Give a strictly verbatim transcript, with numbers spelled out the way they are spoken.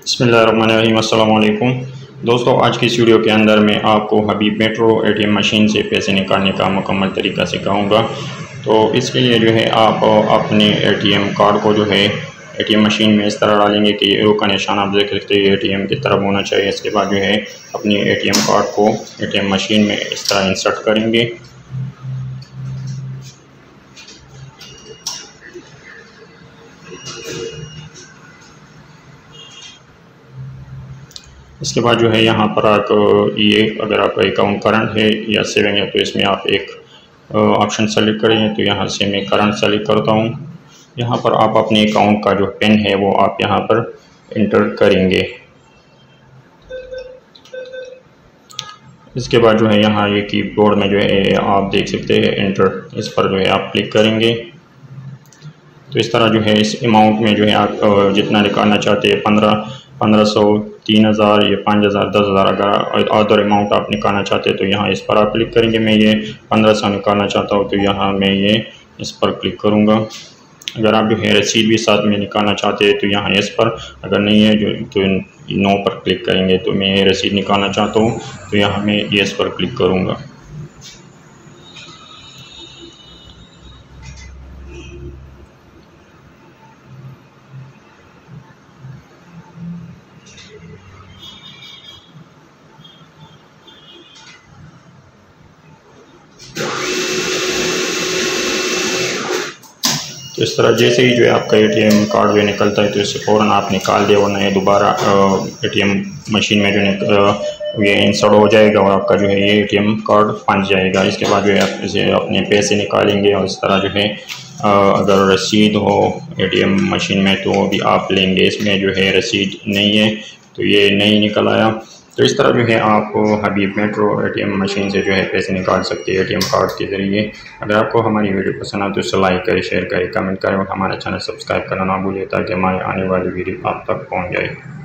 बिस्मिल्लाहिर्रहमानिर्रहीम। अस्सलाम वालेकुम दोस्तों, आज की इस वीडियो के अंदर मैं आपको हबीब मेट्रो एटीएम मशीन से पैसे निकालने का मुकम्मल तरीका सिखाऊंगा। तो इसके लिए जो है आप अपने एटीएम कार्ड को जो है एटीएम मशीन में इस तरह डालेंगे कि एरो का निशान आप देख सकते हैं एटीएम की तरफ होना चाहिए। इसके बाद जो है अपने एटीएम कार्ड को एटीएम मशीन में इस तरह इंसर्ट करेंगे। इसके बाद जो है यहाँ पर आप ये अगर आपका अकाउंट करंट है या सेविंग है तो इसमें आप एक ऑप्शन सेलेक्ट करेंगे। तो यहाँ से मैं करंट सेलेक्ट करता हूँ। यहाँ पर आप अपने अकाउंट का जो पिन है वो आप यहाँ पर इंटर करेंगे। इसके बाद जो है यहाँ ये कीबोर्ड में जो है आप देख सकते हैं इंटर, इस पर जो है आप क्लिक करेंगे। तो इस तरह जो है इस अमाउंट में जो है आप जितना निकालना चाहते हैं पंद्रह पंद्रह सौ तीन हज़ार या पाँच हज़ार दस हज़ार अगर अदर अमाउंट आप निकालना चाहते हैं तो यहाँ इस पर आप क्लिक करेंगे। मैं ये पंद्रह सौ निकालना चाहता हूँ तो यहाँ मैं ये इस पर क्लिक करूँगा। अगर आप जो है रसीद भी साथ में निकालना चाहते हैं तो यहाँ इस पर, अगर नहीं है जो तो नो पर क्लिक करेंगे। तो मैं ये रसीद निकालना चाहता हूँ तो यहाँ मैं ये इस पर क्लिक करूँगा। तो इस तरह जैसे ही जो है आपका एटीएम कार्ड जो निकलता है तो इसे फ़ौरन आप निकाल दे, वरना ये दोबारा एटीएम मशीन में जो है ये इंसर्ट हो जाएगा और आपका जो है ये एटीएम कार्ड फंस जाएगा। इसके बाद जो है आप इसे अपने पैसे निकालेंगे और इस तरह जो है अगर रसीद हो एटीएम मशीन में तो भी आप लेंगे। इसमें जो है रसीद नहीं है तो ये नहीं निकल आया। तो इस तरह जो है आप हबीब मेट्रो एटीएम मशीन से जो है पैसे निकाल सकते हैं एटीएम कार्ड के ज़रिए। अगर आपको हमारी वीडियो पसंद आए तो इसे लाइक करें, शेयर करें, कमेंट करें और हमारा चैनल सब्सक्राइब करना ना भूलिए ताकि हमारी आने वाली वीडियो आप तक पहुंच जाए।